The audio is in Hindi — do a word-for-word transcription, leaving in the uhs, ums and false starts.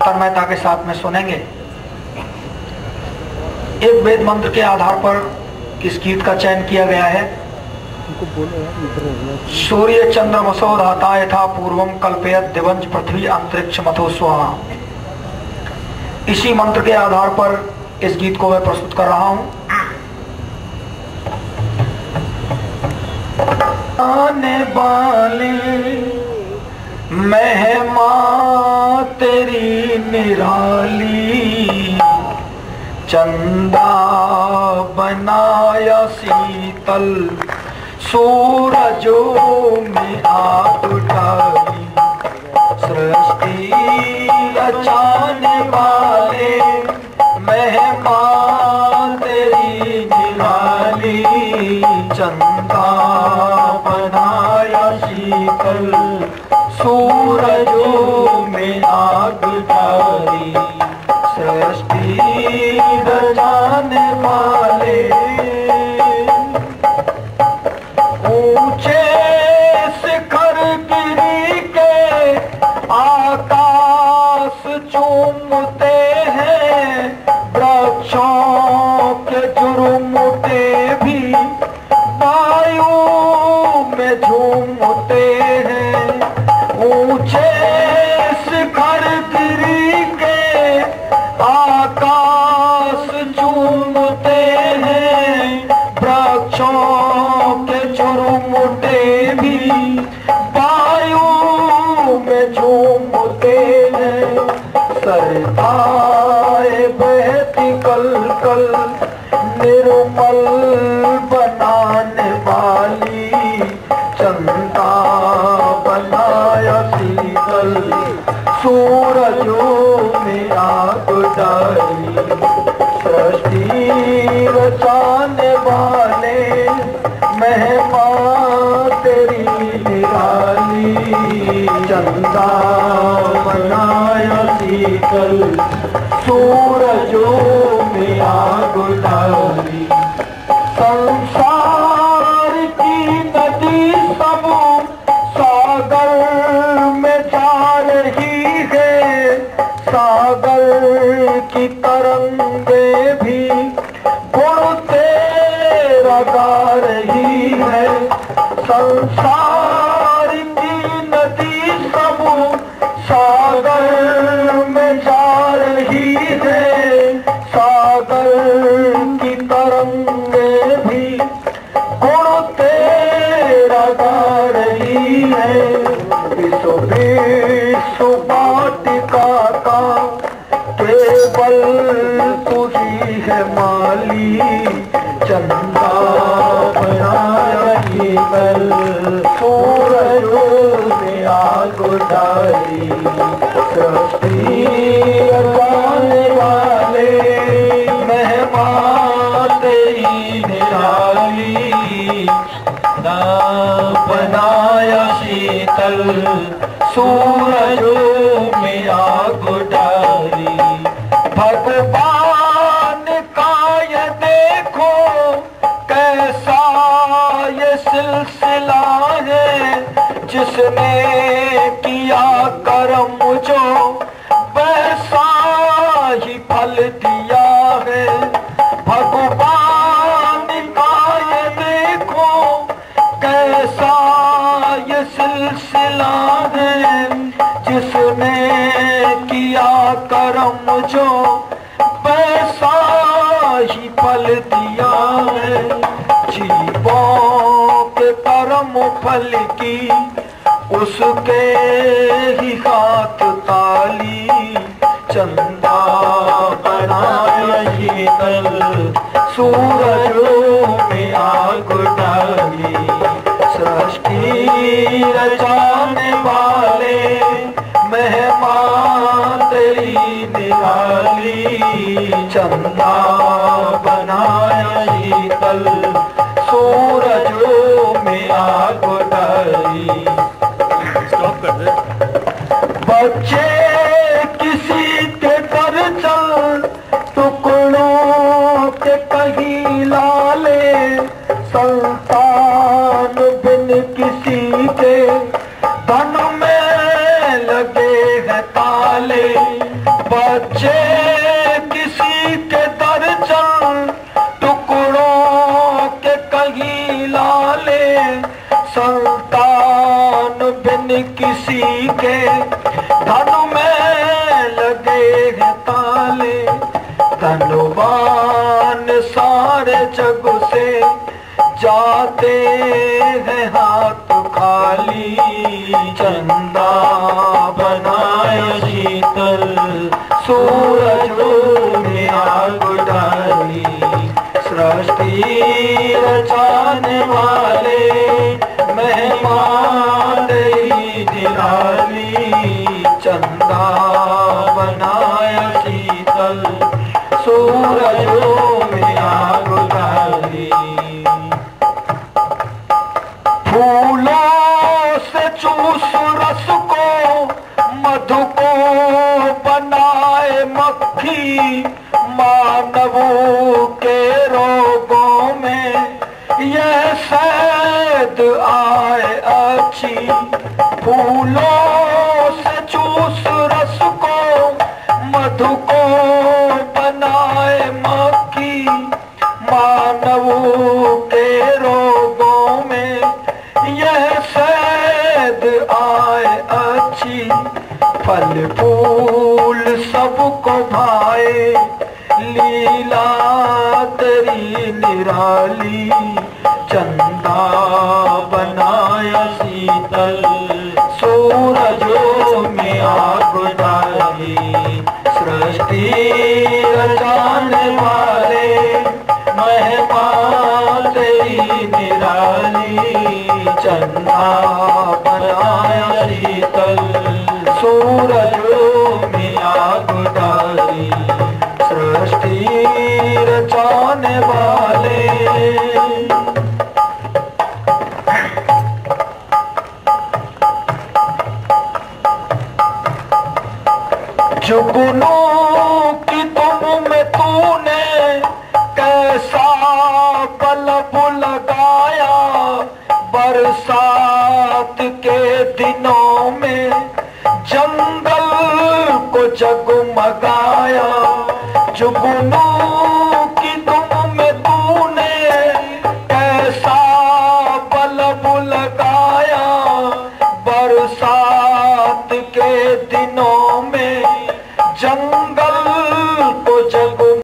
तन्मयता के साथ में सुनेंगे। एक वेद मंत्र के आधार पर इस गीत का चयन किया गया है। सूर्य चंद्रमसो धाता यथा पूर्वम कल्पयत दिवंज पृथ्वी अंतरिक्ष मथो स्वाहा। इसी मंत्र के आधार पर इस गीत को मैं प्रस्तुत कर रहा हूं। आने वाली महिमा तेरी निराली, चंदा बनाया शीतल, सूरजों में आग डाली, सृष्टि रचाने वाले महिमा तेरी निराली, चंदा बनाया शीतल, सूरजों में आग डाली, सृष्टि रचाने वाले। ऊंचे शिखर गिरी के आकाश चूमते हैं, वृक्षों के झुरमुटे भी वायु में झूमते हैं। ऊंचे शिखर गिरी के आकाश झूमते हैं, वृक्षों के झुरमुटे भी वायु में झूमते हैं। सरताए बहती कल कल निर्मल बनाने वाली, चंदा बनाया शीतल, सूरजों में आग डाली, सृष्टि रचाने वाले महिमा तेरी निराली, चंदा बनाया शीतल, सूरजों में आग डाली। संसार की नदी सब सागर में जा रही है, सागर की तरंगे भी गुण तेरा गा रही है। संसार की नदी सब सागर में जा रही है, सागर की तरंगे भी गुण तेरा गा रही है। विश्व विश्व वाटिका का केवल तू ही है माली, चंदा बनाया शीतल, सूरजों में आग डाली, सृष्टि रचाने वाले महिमा तेरी निराली, बनाया शीतल, सूरजों में आग डाली। भगवान का ये देखो कैसा ये सिलसिला है, जिसने किया कर्म जो वैसा ही फल दिया है। भगवान का ये देखो कैसा ये सिलसिला है, जिसने किया कर्म जो वैसा ही फल दिया है। जीवों के कर्म फल की उसके ही हाथ ताली, चंदा बनाया शीतल, सूरजों में आग डाली, सृष्टि रचाने वाले महिमा तेरी निराली, चंदा बनाया शीतल, सूरजों में आग डाली। स्टॉप कर दे। बच्चे किसी के घर चल, टुकड़ों के कहीं लाले, संतान बिन किसी के धन में लगे हैं ताले। बच्चे किसी के दर्जन टुकड़ों के कहीं लाले, संतान बिन किसी के धन में लगे हैं ताले। धनवान सारे जग से जाते हैं हाथ खाली, चंदा बनाया शीतल सूरज में आग डाली। सृष्टि रचाने वाले मेहमान ही निराली, चंदा बनाया शीतल सूरज में आग डाली। फूलों से चूस रस को मधु को बनाए मक्खी, मानवों के रोगों में यह शहद आए अच्छी। फूलों से चूस रस को मधु को बनाए मक्खी, मानवों के रोगों में यह शहद आए अच्छी। फल फूल सबको भाए, लीला तेरी निराली, चंदा बनाया शीतल सूरजों में आग डाली। सृष्टि रचाने वाले मेहमान तेरी निराली, चंदा बनाया शीतल सूरजों में आग डाली। सृष्टि रचाने वाले जुगनों की तुम में तूने कैसा बल्ब लगाया, बरसात के दिनों में जंगल को जगमगाया। जुगनों